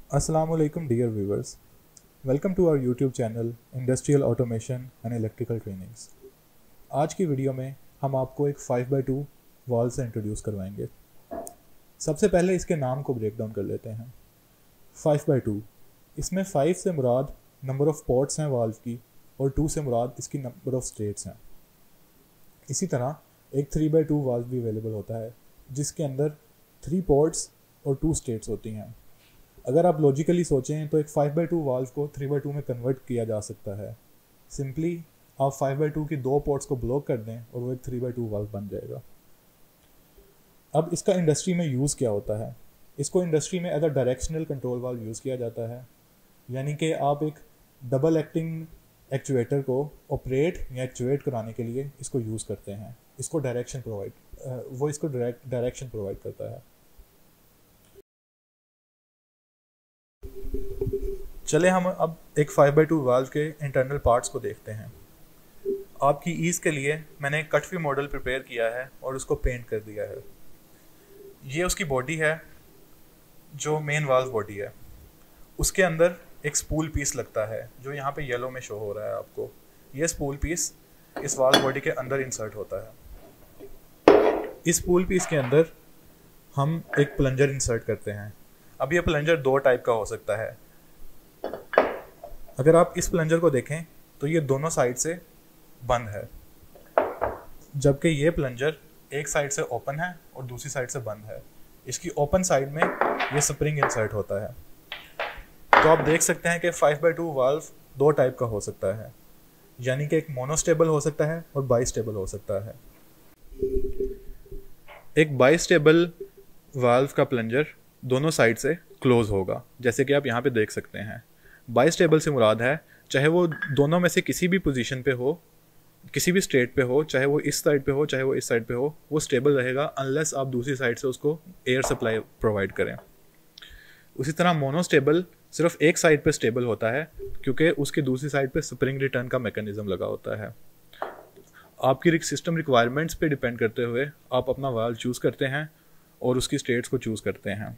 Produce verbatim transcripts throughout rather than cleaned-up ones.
Assalamu alaikum dear viewers. Welcome to our YouTube channel Industrial Automation and Electrical Trainings. आज की video में हम आपको एक फाइव बाई टू वाल्व से इंट्रोड्यूस करवाएंगे। सबसे पहले इसके नाम को ब्रेक डाउन कर लेते हैं। फाइव बाई टू, इसमें फाइव से मुराद नंबर ऑफ पोर्ट्स हैं वाल्व की और टू से मुराद इसकी नंबर ऑफ स्टेट्स हैं। इसी तरह एक थ्री बाई टू वाल्व भी अवेलेबल होता है जिसके अंदर थ्री पोर्ट्स और टू स्टेट्स होती हैं। अगर आप लॉजिकली सोचें तो एक फाइव बाई टू वाल्व को थ्री बाई टू में कन्वर्ट किया जा सकता है। सिंपली आप फाइव बाई टू की दो पोर्ट्स को ब्लॉक कर दें और वो एक थ्री बाई टू वाल्व बन जाएगा। अब इसका इंडस्ट्री में यूज़ क्या होता है? इसको इंडस्ट्री में as a directional control valve use किया जाता है, यानी कि आप एक डबल एक्टिंग एक्चुएटर को ऑपरेट या एक्चुएट कराने के लिए इसको यूज़ करते हैं। इसको डायरेक्शन प्रोवाइड वो इसको डायरेक्ट डायरेक्शन प्रोवाइड करता है। चले हम अब एक फाइव बाई टू वाल्व के इंटरनल पार्ट्स को देखते हैं। आपकी ईज़ के लिए मैंने एक कटफी मॉडल प्रिपेयर किया है और उसको पेंट कर दिया है। ये उसकी बॉडी है जो मेन वाल्व बॉडी है। उसके अंदर एक स्पूल पीस लगता है जो यहाँ पे येलो में शो हो रहा है आपको। ये स्पूल पीस इस वाल्व बॉडी के अंदर इंसर्ट होता है। इस स्पूल पीस के अंदर हम एक प्लंजर इंसर्ट करते हैं। अब ये प्लंजर दो टाइप का हो सकता है। अगर आप इस प्लंजर को देखें तो ये दोनों साइड से बंद है, जबकि ये प्लंजर एक साइड से ओपन है और दूसरी साइड से बंद है। इसकी ओपन साइड में ये स्प्रिंग इंसर्ट होता है। तो आप देख सकते हैं कि फाइव बाई टू वाल्व दो टाइप का हो सकता है, यानी कि एक मोनोस्टेबल हो सकता है और बाईस्टेबल हो सकता है। एक बाईस्टेबल वाल्व का प्लंजर दोनों साइड से क्लोज होगा, जैसे कि आप यहाँ पे देख सकते हैं। बाईस्टेबल से मुराद है चाहे वो दोनों में से किसी भी पोजीशन पे हो, किसी भी स्टेट पे हो, चाहे वो इस साइड पे हो चाहे वो इस साइड पे हो, वो स्टेबल रहेगा अनलेस आप दूसरी साइड से उसको एयर सप्लाई प्रोवाइड करें। उसी तरह मोनोस्टेबल सिर्फ एक साइड पे स्टेबल होता है क्योंकि उसकी दूसरी साइड पे स्प्रिंग रिटर्न का मैकेनिज्म लगा होता है। आपकी सिस्टम रिक्वायरमेंट्स पे डिपेंड करते हुए आप अपना वाल्व चूज़ करते हैं और उसकी स्टेट्स को चूज़ करते हैं।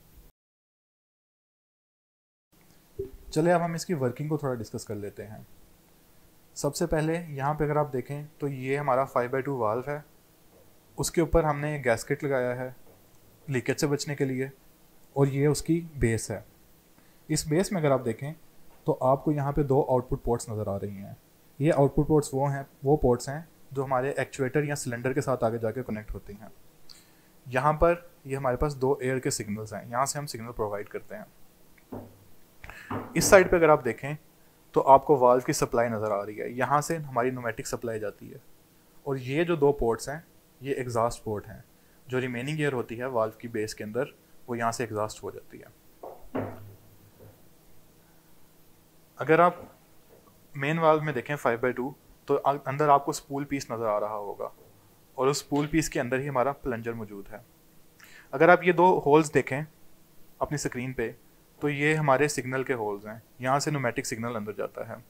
चलिए अब हम इसकी वर्किंग को थोड़ा डिस्कस कर लेते हैं। सबसे पहले यहाँ पे अगर आप देखें तो ये हमारा फाइव बाई टू वाल्व है। उसके ऊपर हमने एक गैस्केट लगाया है लीकेज से बचने के लिए, और ये उसकी बेस है। इस बेस में अगर आप देखें तो आपको यहाँ पे दो आउटपुट पोर्ट्स नज़र आ रही हैं। ये आउटपुट पोर्ट्स वो हैं वो पोर्ट्स हैं जो हमारे एक्चुएटर या सिलेंडर के साथ आगे जाके कनेक्ट होती हैं। यहाँ पर ये हमारे पास दो एयर के सिग्नल्स हैं, यहाँ से हम सिग्नल प्रोवाइड करते हैं। इस साइड पे अगर आप देखें तो आपको वाल्व की सप्लाई नज़र आ रही है। यहाँ से हमारी न्यूमेटिक सप्लाई जाती है, और ये जो दो पोर्ट्स हैं ये एग्जॉस्ट पोर्ट हैं। जो रिमेनिंग एयर होती है वाल्व की बेस के अंदर वो यहाँ से एग्जॉस्ट हो जाती है। अगर आप मेन वाल्व में देखें फाइव बाई टू तो अंदर आपको स्पूल पीस नज़र आ रहा होगा, और उस स्पूल पीस के अंदर ही हमारा प्लंजर मौजूद है। अगर आप ये दो होल्स देखें अपनी स्क्रीन पे तो ये हमारे सिग्नल के होल्स हैं। यहाँ से न्यूमेटिक सिग्नल अंदर जाता है।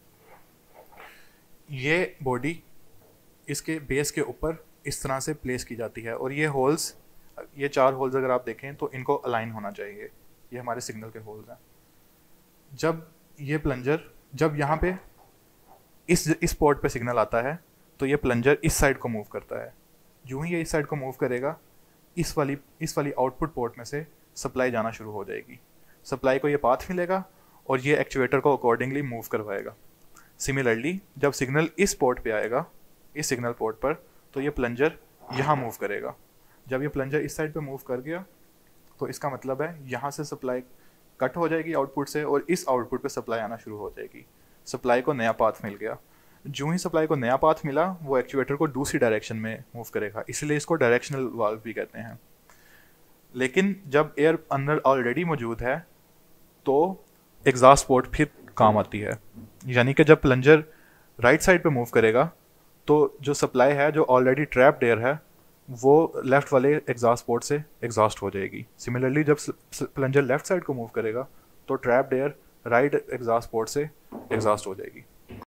ये बॉडी इसके बेस के ऊपर इस तरह से प्लेस की जाती है, और ये होल्स, ये चार होल्स अगर आप देखें तो इनको अलाइन होना चाहिए। ये हमारे सिग्नल के होल्स हैं। जब ये प्लंजर जब यहाँ पे इस इस पोर्ट पे सिग्नल आता है तो ये प्लंजर इस साइड को मूव करता है। यूँ ही ये इस साइड को मूव करेगा, इस वाली इस वाली आउटपुट पोर्ट में से सप्लाई जाना शुरू हो जाएगी। सप्लाई को ये पाथ मिलेगा और ये एक्चुएटर को अकॉर्डिंगली मूव करवाएगा। सिमिलरली जब सिग्नल इस पोर्ट पे आएगा, इस सिग्नल पोर्ट पर, तो ये प्लंजर यहाँ मूव करेगा। जब ये प्लंजर इस साइड पे मूव कर गया तो इसका मतलब है यहाँ से सप्लाई कट हो जाएगी आउटपुट से, और इस आउटपुट पे सप्लाई आना शुरू हो जाएगी। सप्लाई को नया पाथ मिल गया। जो ही सप्लाई को नया पाथ मिला वो एक्चुएटर को दूसरी डायरेक्शन में मूव करेगा, इसलिए इसको डायरेक्शनल वाल्व भी कहते हैं। लेकिन जब एयर अंदर ऑलरेडी मौजूद है तो एग्जॉस्ट पोर्ट फिर काम आती है, यानी कि जब प्लंजर राइट साइड पे मूव करेगा तो जो सप्लाई है जो ऑलरेडी ट्रैप्ड एयर है वो लेफ्ट वाले एग्जॉस्ट पोर्ट से एग्जॉस्ट हो जाएगी। सिमिलरली जब प्लंजर लेफ्ट साइड को मूव करेगा तो trapped air right exhaust port से एग्जॉस्ट हो जाएगी।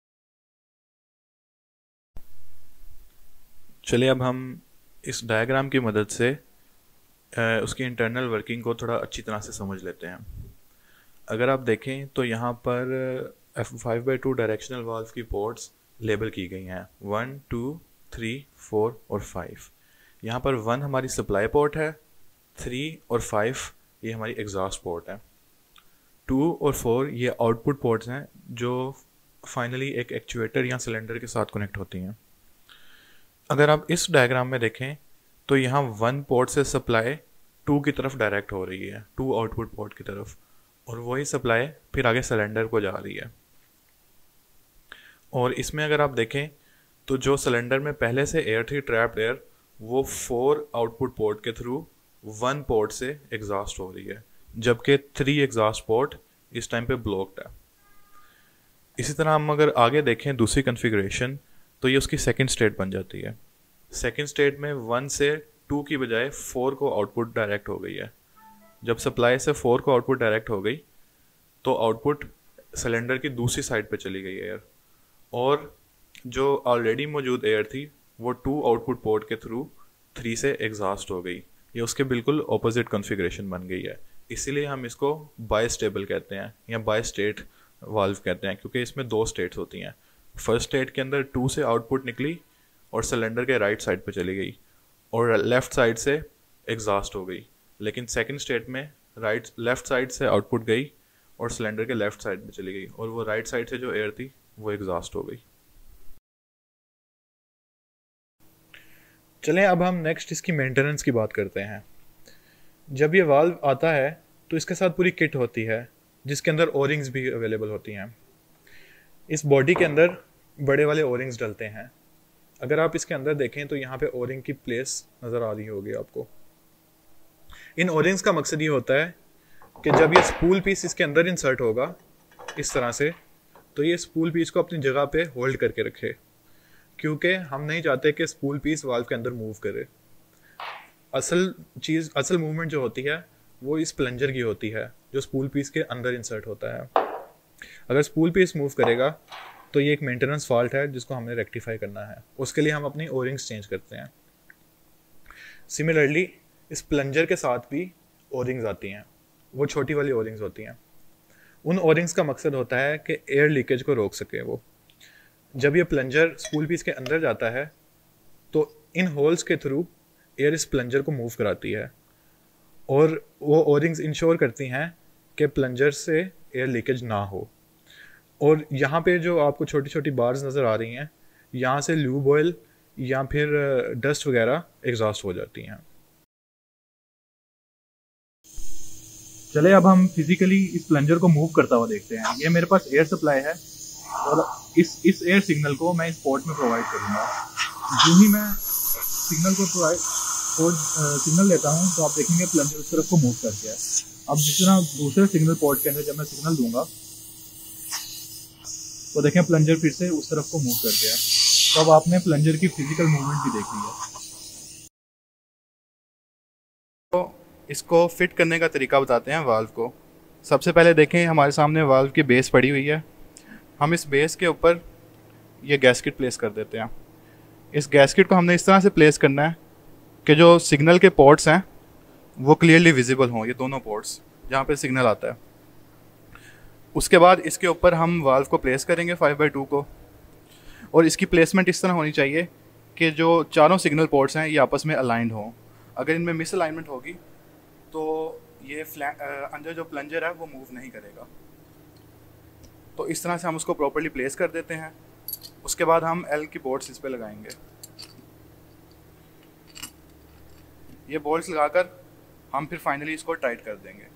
चलिए अब हम इस डायग्राम की मदद से उसकी इंटरनल वर्किंग को थोड़ा अच्छी तरह से समझ लेते हैं। अगर आप देखें तो यहाँ पर F five by two directional valve की पोर्ट्स लेबल की गई हैं, वन टू थ्री फोर और फाइव। यहाँ पर वन हमारी सप्लाई पोर्ट है, थ्री और फाइव ये हमारी एग्जॉस्ट पोर्ट है, टू और फोर ये आउटपुट पोर्ट्स हैं जो फाइनली एक एक्चुएटर या सिलेंडर के साथ कनेक्ट होती हैं। अगर आप इस डायग्राम में देखें तो यहाँ वन पोर्ट से सप्लाई टू की तरफ डायरेक्ट हो रही है, टू आउटपुट पोर्ट की तरफ, और वही सप्लाई फिर आगे सिलेंडर को जा रही है। और इसमें अगर आप देखें तो जो सिलेंडर में पहले से एयर थी, ट्रैप्ड एयर, वो फोर आउटपुट पोर्ट के थ्रू वन पोर्ट से एग्जॉस्ट हो रही है, जबकि थ्री एग्जॉस्ट पोर्ट इस टाइम पे ब्लॉक्ड है। इसी तरह हम अगर आगे देखें दूसरी कॉन्फ़िगरेशन तो ये उसकी सेकंड स्टेट बन जाती है। सेकंड स्टेट में वन से टू की बजाय फोर को आउटपुट डायरेक्ट हो गई है। जब सप्लाई से फोर को आउटपुट डायरेक्ट हो गई तो आउटपुट सिलेंडर की दूसरी साइड पे चली गई एयर, और जो ऑलरेडी मौजूद एयर थी वो टू आउटपुट पोर्ट के थ्रू थ्री से एग्जॉस्ट हो गई। ये उसके बिल्कुल ऑपोजिट कॉन्फ़िगरेशन बन गई है। इसीलिए हम इसको बाई स्टेबल कहते हैं या बाई स्टेट वाल्व कहते हैं, क्योंकि इसमें दो स्टेट्स होती हैं। फर्स्ट स्टेट के अंदर टू से आउटपुट निकली और सिलेंडर के राइट साइड पे चली गई और लेफ़्ट साइड से एग्जॉस्ट हो गई, लेकिन सेकंड स्टेट में राइट लेफ़्ट साइड से आउटपुट गई और सिलेंडर के लेफ़्ट साइड में चली गई, और वो राइट साइड से जो एयर थी वो एग्जॉस्ट हो गई। चलें अब हम नेक्स्ट इसकी मेंटेनेंस की बात करते हैं। जब ये वाल्व आता है तो इसके साथ पूरी किट होती है जिसके अंदर ओरिंग्स भी अवेलेबल होती हैं। इस बॉडी के अंदर बड़े वाले ओरिंग्स डलते हैं। अगर आप इसके अंदर देखें तो यहाँ पे ओरिंग की प्लेस नज़र आ रही होगी आपको। इन ओरिंग्स का मकसद ये होता है कि जब ये स्पूल पीस इसके अंदर इंसर्ट होगा इस तरह से, तो ये स्पूल पीस को अपनी जगह पे होल्ड करके रखे, क्योंकि हम नहीं चाहते कि स्पूल पीस वाल्व के अंदर मूव करे। असल चीज़ असल मूवमेंट जो होती है वो इस प्लंजर की होती है जो स्पूल पीस के अंदर इंसर्ट होता है। अगर स्पूल पीस मूव करेगा तो ये एक मेंटेनेंस फॉल्ट है जिसको हमने रेक्टिफाई करना है। उसके लिए हम अपनी ओरिंग्स चेंज करते हैं। सिमिलरली इस प्लंजर के साथ भी ओरिंग्स आती हैं, वो छोटी वाली ओरिंग्स होती हैं। उन ओरिंग्स का मकसद होता है कि एयर लीकेज को रोक सके वो। जब ये प्लंजर स्पूल पीस के अंदर जाता है तो इन होल्स के थ्रू एयर इस प्लंजर को मूव कराती है, और वो ओरिंग्स इंश्योर करती हैं कि प्लंजर से एयर लीकेज ना हो। और यहाँ पे जो आपको छोटी छोटी बार्स नज़र आ रही हैं, यहाँ से ल्यूब ऑयल या फिर डस्ट वगैरह एग्जॉस्ट हो जाती हैं। चले अब हम फिजिकली इस प्लंजर को मूव करता हुआ देखते हैं। ये मेरे पास एयर सप्लाई है और इस इस एयर सिग्नल को मैं इस पोर्ट में प्रोवाइड करूँगा। जो ही मैं सिग्नल को प्रोवाइड पोर्ट सिग्नल लेता हूँ तो आप देखेंगे प्लंजर उस तरफ को मूव करके है। अब जिस तरह दूसरे सिग्नल पोर्ट के अंदर जब मैं सिग्नल दूंगा तो देखें प्लंजर फिर से उस तरफ को मूव करके है। तो अब आपने प्लंजर की फिजिकल मूवमेंट भी देख ली है। तो इसको फिट करने का तरीका बताते हैं वाल्व को। सबसे पहले देखें हमारे सामने वाल्व की बेस पड़ी हुई है। हम इस बेस के ऊपर ये गैस्केट प्लेस कर देते हैं। इस गैस्केट को हमने इस तरह से प्लेस करना है कि जो सिग्नल के पोर्ट्स हैं वो क्लियरली विजिबल हों, ये दोनों पोर्ट्स जहाँ पे सिग्नल आता है। उसके बाद इसके ऊपर हम वाल्व को प्लेस करेंगे फाइव बाई टू को, और इसकी प्लेसमेंट इस तरह होनी चाहिए कि जो चारों सिग्नल पोर्ट्स हैं ये आपस में अलाइंड हों। अगर इनमें मिस अलाइनमेंट होगी तो ये अंदर जो प्लंजर है वो मूव नहीं करेगा। तो इस तरह से हम उसको प्रॉपर्ली प्लेस कर देते हैं। उसके बाद हम एल की बोल्ट्स इस पे लगाएंगे। ये बोल्ट्स लगाकर हम फिर फाइनली इसको टाइट कर देंगे।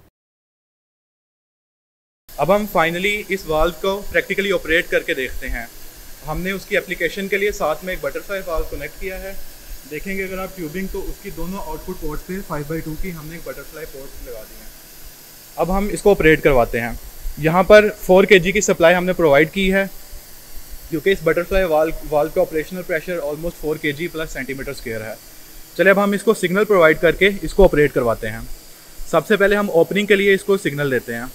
अब हम फाइनली इस वाल्व को प्रैक्टिकली ऑपरेट करके देखते हैं। हमने उसकी एप्लीकेशन के लिए साथ में एक बटरफ्लाई वाल्व कनेक्ट किया है। देखेंगे अगर आप ट्यूबिंग तो उसकी दोनों आउटपुट पोर्ट पे फाइव बाई टू की हमने एक बटरफ्लाई पोर्ट लगा दी है। अब हम इसको ऑपरेट करवाते हैं। यहाँ पर फोर के जी की सप्लाई हमने प्रोवाइड की है क्योंकि इस बटरफ्लाई वाल्व वाल्व का operational pressure almost four K G plus centimetre square है। चलिए अब हम इसको सिग्नल प्रोवाइड करके इसको ऑपरेट करवाते हैं। सबसे पहले हम ओपनिंग के लिए इसको सिग्नल देते हैं।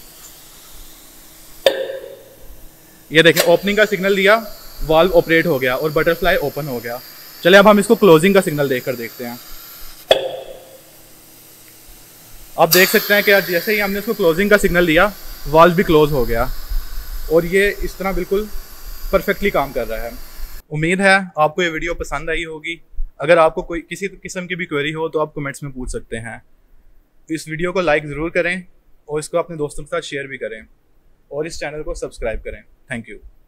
ये देखें ओपनिंग का सिग्नल दिया, वाल्व ऑपरेट हो गया और बटरफ्लाई ओपन हो गया। चलिए अब हम इसको क्लोजिंग का सिग्नल देकर देखते हैं। आप देख सकते हैं कि जैसे ही हमने इसको क्लोजिंग का सिग्नल दिया वाल्व भी क्लोज हो गया और ये इस तरह बिल्कुल परफेक्टली काम कर रहा है। उम्मीद है आपको ये वीडियो पसंद आई होगी। अगर आपको कोई किसी किस्म की भी क्वेरी हो तो आप कमेंट्स में पूछ सकते हैं। इस वीडियो को लाइक ज़रूर करें और इसको अपने दोस्तों के साथ शेयर भी करें और इस चैनल को सब्सक्राइब करें। Thank you.